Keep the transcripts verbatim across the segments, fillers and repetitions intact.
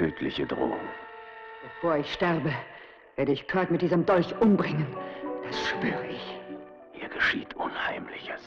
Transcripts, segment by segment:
tödliche Drohung. Bevor ich sterbe, werde ich Kurt mit diesem Dolch umbringen. Das schwöre ich. Hier geschieht Unheimliches.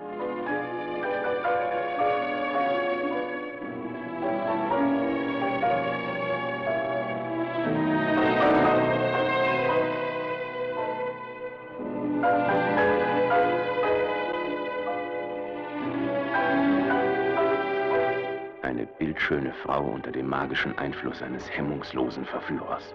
Eine bildschöne Frau unter dem magischen Einfluss eines hemmungslosen Verführers.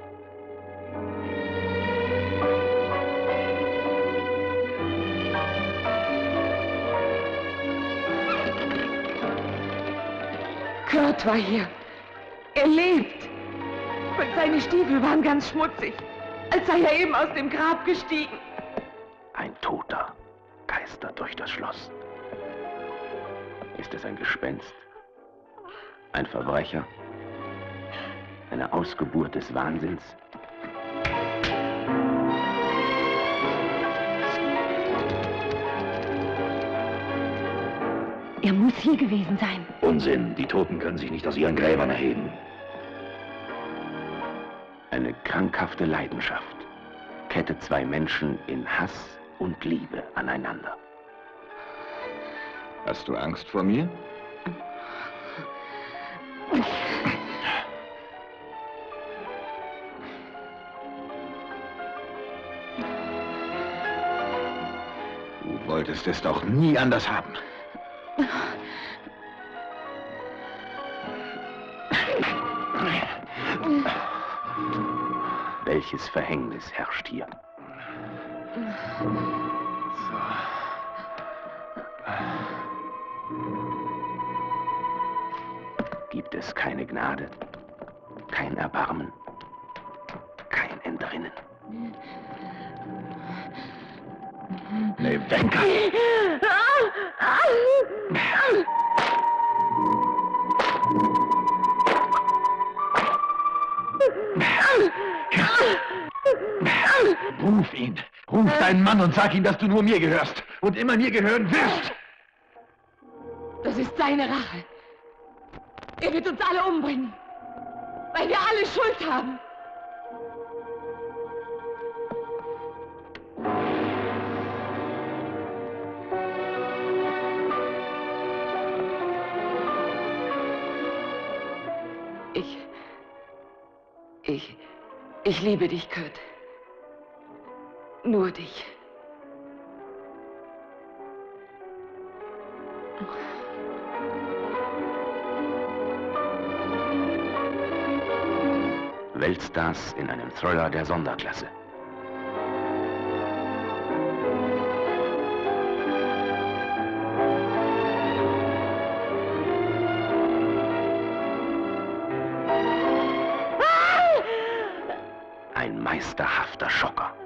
Kurt war hier. Er lebt. Und seine Stiefel waren ganz schmutzig, als sei er eben aus dem Grab gestiegen. Ein Toter geistert durch das Schloss. Ist es ein Gespenst? Ein Verbrecher? Eine Ausgeburt des Wahnsinns? Er muss hier gewesen sein. Unsinn, die Toten können sich nicht aus ihren Gräbern erheben. Eine krankhafte Leidenschaft kettet zwei Menschen in Hass und Liebe aneinander. Hast du Angst vor mir? Du wolltest es doch nie anders haben. Welches Verhängnis herrscht hier? Gibt es keine Gnade, kein Erbarmen, kein Entrinnen? Ne, Denker! Ruf ihn! Ruf deinen Mann und sag ihm, dass du nur mir gehörst und immer mir gehören wirst! Das ist seine Rache. Er wird uns alle umbringen, weil wir alle Schuld haben. Ich... Ich... Ich liebe dich, Kurt. Nur dich. Weltstars in einem Thriller der Sonderklasse. Ein meisterhafter Schocker.